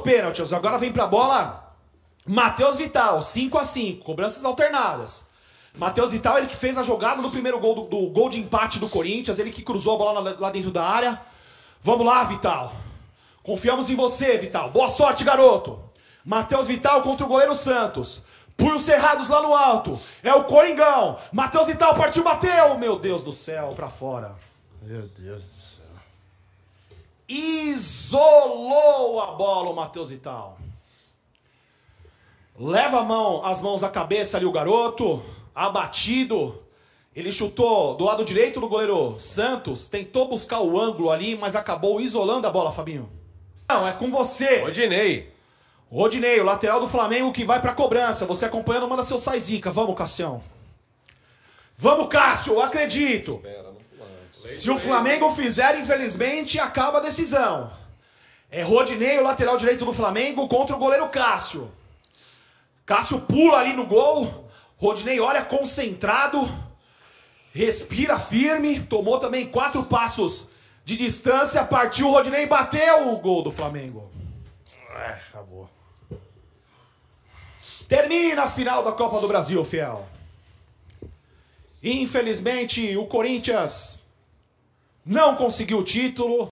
pênaltis. Agora vem pra bola Matheus Vital, 5-5, cobranças alternadas. Matheus Vital, ele que fez a jogada no primeiro gol do gol de empate do Corinthians, ele que cruzou a bola lá dentro da área. Vamos lá, Vital. Confiamos em você, Vital. Boa sorte, garoto. Matheus Vital contra o goleiro Santos. Punhos cerrados lá no alto. É o Coringão. Matheus Vital partiu, bateu. Meu Deus do céu, pra fora. Meu Deus do céu. Isolou a bola o Matheus Vital. Leva as mãos à cabeça ali o garoto. Abatido. Ele chutou do lado direito do goleiro Santos. Tentou buscar o ângulo ali, mas acabou isolando a bola, Fabinho. Não, é com você. Rodinei. Rodinei, o lateral do Flamengo que vai pra cobrança. Você acompanhando, manda seu sai zica. Vamos, Cassião. Vamos, Cássio, eu acredito. Se o Flamengo fizer, infelizmente, acaba a decisão. É Rodinei, o lateral direito do Flamengo, contra o goleiro Cássio. Cássio pula ali no gol. Rodinei olha concentrado. Respira firme. Tomou também 4 passos de distância. Partiu o Rodinei e bateu o gol do Flamengo. Acabou. Termina a final da Copa do Brasil, fiel. Infelizmente, o Corinthians não conseguiu o título.